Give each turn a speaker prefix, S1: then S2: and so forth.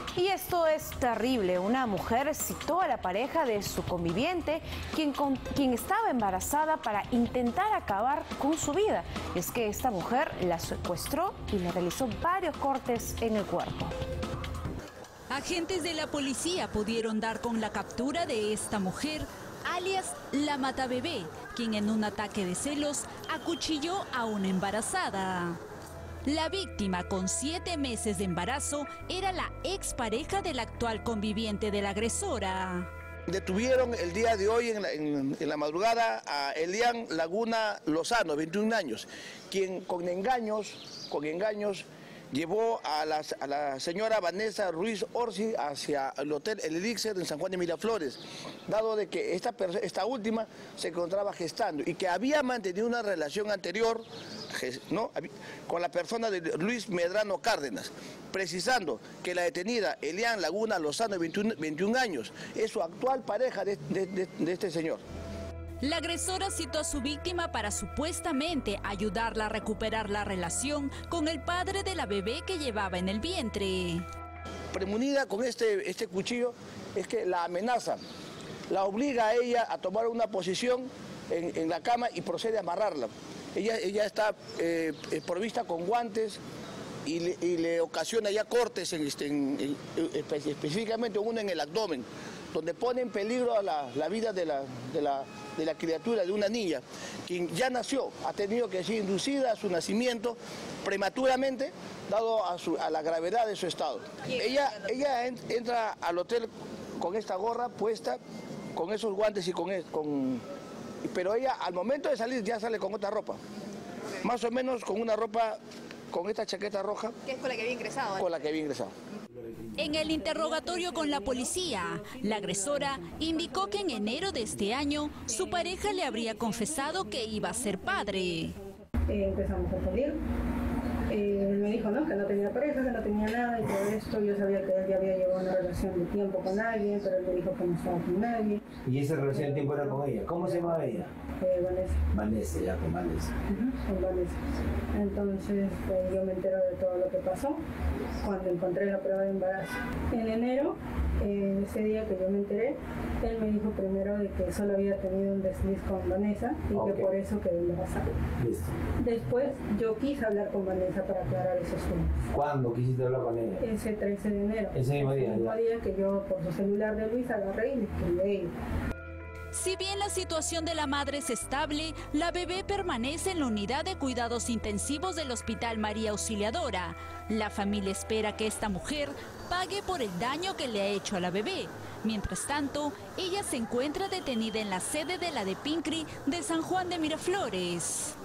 S1: Y esto es terrible. Una mujer citó a la pareja de su conviviente, quien estaba embarazada, para intentar acabar con su vida. Es que esta mujer la secuestró y le realizó varios cortes en el cuerpo.
S2: Agentes de la policía pudieron dar con la captura de esta mujer, alias la Matabebé, quien en un ataque de celos acuchilló a una embarazada. La víctima, con 7 meses de embarazo, era la expareja del actual conviviente de la agresora.
S3: Detuvieron el día de hoy, en la madrugada, a Elian Laguna Lozano, 21 años, quien con engaños llevó a la señora Vanessa Ruiz Orsi hacia el hotel El Elixir en San Juan de Miraflores, dado de que esta última se encontraba gestando y que había mantenido una relación anterior, ¿no?, con la persona de Luis Medrano Cárdenas, precisando que la detenida Elian Laguna Lozano, de 21 años, es su actual pareja de este señor.
S2: La agresora citó a su víctima para supuestamente ayudarla a recuperar la relación con el padre de la bebé que llevaba en el vientre.
S3: Premunida con este cuchillo, es que la amenaza, la obliga a ella a tomar una posición en la cama y procede a amarrarla. Ella está provista con guantes y le ocasiona ya cortes, específicamente uno en el abdomen, donde pone en peligro la vida de la criatura, de una niña, quien ya nació, ha tenido que ser inducida a su nacimiento prematuramente, dado a la gravedad de su estado. Ella entra al hotel con esta gorra puesta, con esos guantes pero ella al momento de salir ya sale con otra ropa, más o menos con una ropa, con esta chaqueta roja.
S4: ¿Que es con la que había ingresado?
S3: Con la que había ingresado.
S2: En el interrogatorio con la policía, la agresora indicó que en enero de este año su pareja le habría confesado que iba a ser padre.
S5: Empezamos a salir. Él me dijo, ¿no?, que no tenía pareja, que no tenía nada y todo esto. Yo sabía que él ya había llevado una relación de tiempo con alguien, pero él me dijo que no estaba con nadie.
S6: ¿Y esa relación de tiempo era con ella? ¿Cómo se llamaba ella?
S5: Vanessa.
S6: Vanessa, ya con Vanessa.
S5: Con Vanessa. Entonces yo me entero de todo lo que pasó cuando encontré la prueba de embarazo. En enero, ese día que yo me enteré, él me dijo primero de que solo había tenido un desliz con Vanessa y que por eso quedó embarazada.
S6: Listo.
S5: Después yo quise hablar con Vanessa para aclarar esos temas.
S6: ¿Cuándo quisiste hablar con ella?
S5: Ese 13 de enero.
S6: Ese mismo día.
S5: El mismo día que yo por su celular de Luis agarré y le escribí a ella.
S2: Si bien la situación de la madre es estable, la bebé permanece en la unidad de cuidados intensivos del Hospital María Auxiliadora. La familia espera que esta mujer pague por el daño que le ha hecho a la bebé. Mientras tanto, ella se encuentra detenida en la sede de la DEPINCRI de San Juan de Miraflores.